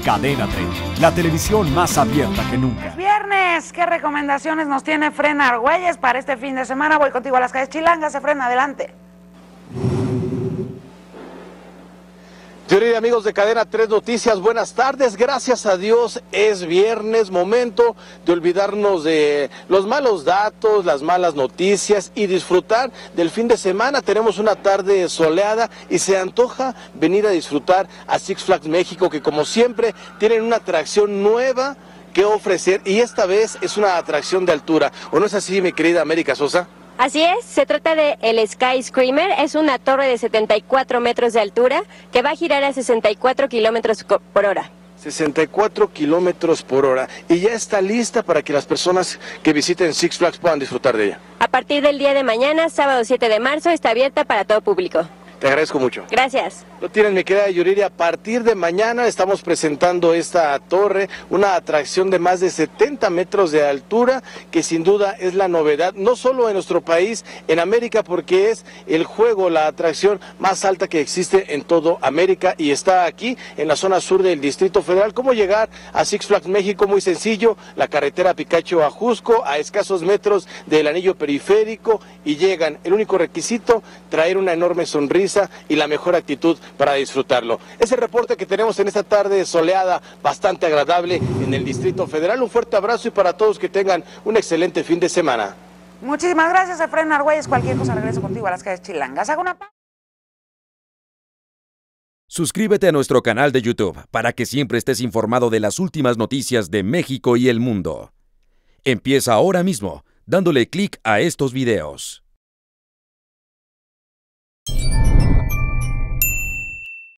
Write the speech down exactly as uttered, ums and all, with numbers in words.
Cadena treinta, la televisión más abierta que nunca. Viernes, ¿qué recomendaciones nos tiene Efraín Argüelles para este fin de semana? Voy contigo a las calles chilangas. Efraín, adelante. Queridos amigos de Cadena tres Noticias, buenas tardes. Gracias a Dios es viernes, momento de olvidarnos de los malos datos, las malas noticias y disfrutar del fin de semana. Tenemos una tarde soleada y se antoja venir a disfrutar a Six Flags México, que como siempre tienen una atracción nueva que ofrecer y esta vez es una atracción de altura. ¿O no es así, mi querida América Sosa? Así es, se trata de el Sky Screamer, es una torre de setenta y cuatro metros de altura que va a girar a sesenta y cuatro kilómetros por hora. sesenta y cuatro kilómetros por hora y ya está lista para que las personas que visiten Six Flags puedan disfrutar de ella. A partir del día de mañana, sábado siete de marzo, está abierta para todo público. Te agradezco mucho. Gracias. Lo tienen, mi querida Yuriria. A partir de mañana estamos presentando esta torre, una atracción de más de setenta metros de altura, que sin duda es la novedad, no solo en nuestro país, en América, porque es el juego, la atracción más alta que existe en todo América y está aquí en la zona sur del Distrito Federal. ¿Cómo llegar a Six Flags México? Muy sencillo, la carretera Picacho a Jusco, a escasos metros del anillo periférico y llegan. El único requisito, traer una enorme sonrisa y la mejor actitud para disfrutarlo. Es el reporte que tenemos en esta tarde soleada, bastante agradable en el Distrito Federal. Un fuerte abrazo y para todos que tengan un excelente fin de semana. Muchísimas gracias, Efraín Argüelles. Cualquier cosa regreso contigo a las calles chilangas. Hago una pausa. Suscríbete a nuestro canal de YouTube para que siempre estés informado de las últimas noticias de México y el mundo. Empieza ahora mismo dándole clic a estos videos.